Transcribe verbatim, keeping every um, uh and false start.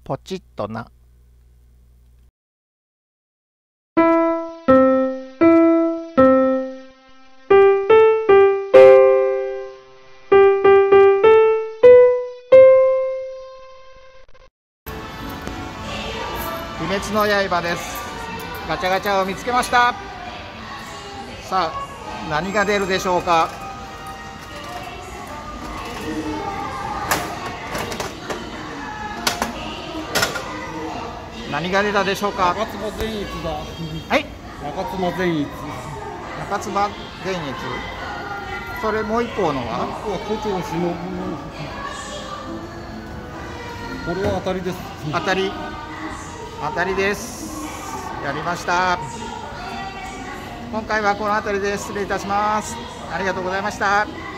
ポチッとな。鬼滅の刃です。ガチャガチャを見つけました。さあ何が出るでしょうか。何が出たでしょうか。 中妻善逸だ。 はい。 中妻善逸。 中妻善逸。それもう一方のは。 もう一方は胡蝶忍。これは当たりです。 当たり。当たりです。やりました。今回はこの辺りで失礼いたします。ありがとうございました。